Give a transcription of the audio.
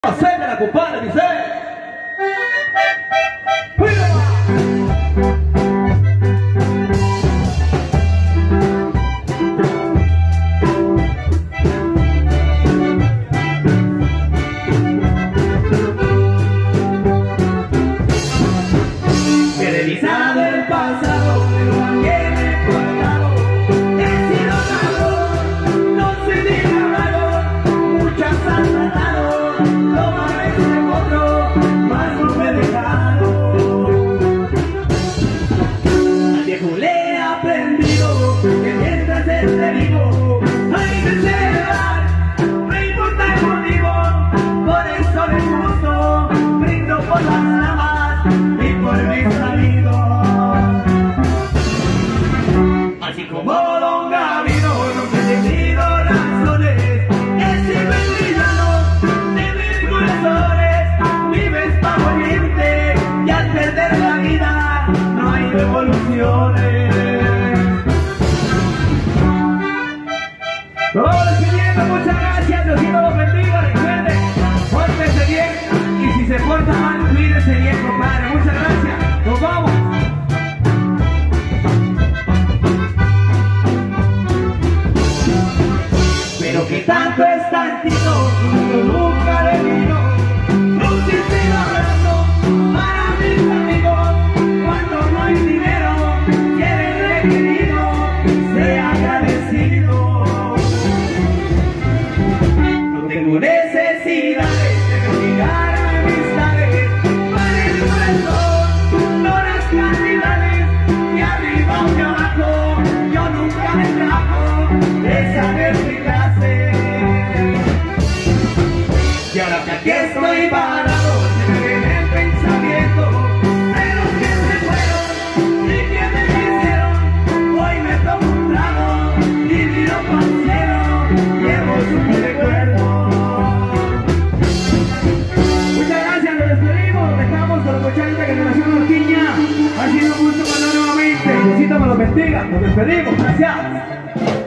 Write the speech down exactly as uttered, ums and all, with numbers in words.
Hacerme la compadre, dice. He revisado el pasado, pero a qué me he guardado. He sido malo, no soy digno, muchas han tratado. Lo parece otro, más no me he dejado. Al viejo le he aprendido que mientras esté vivo hay que celebrar, no importa el motivo. Por eso les gusto, brindo por las ramas y por mis amigos. Así como Don Gavino, no he tenido razones, he sido el villano de mis corazones. Vives para morirte y al perder la vida no hay revoluciones. Nos vamos despidiendo, muchas gracias, Diosito los bendiga. Recuerden, pórtense bien y si se portan mal, cuídense bien, compadre. Muchas gracias, nos vamos. Pero que tanto es tantito, yo nunca le vino. Un sincero abrazo para mis amigos. Cuando no hay dinero, si eres requerido, sea agradecido. No tengo necesidades de mendigar amistades. Para el corazón, no las cantidades. Ni arriba o de abajo, yo nunca me trajo esa de mi clase. Y ahora que aquí estoy parado, se me viene el pensamiento de los que se fueron y que me quisieron. Hoy me tomo un trago y miro para el cielo, llevo su recuerdo. Muchas gracias, nos despedimos, dejamos con los muchachos de Generación Nortiña. Ha sido un gusto para nuevamente. Diosito me los bendiga, nos despedimos, gracias.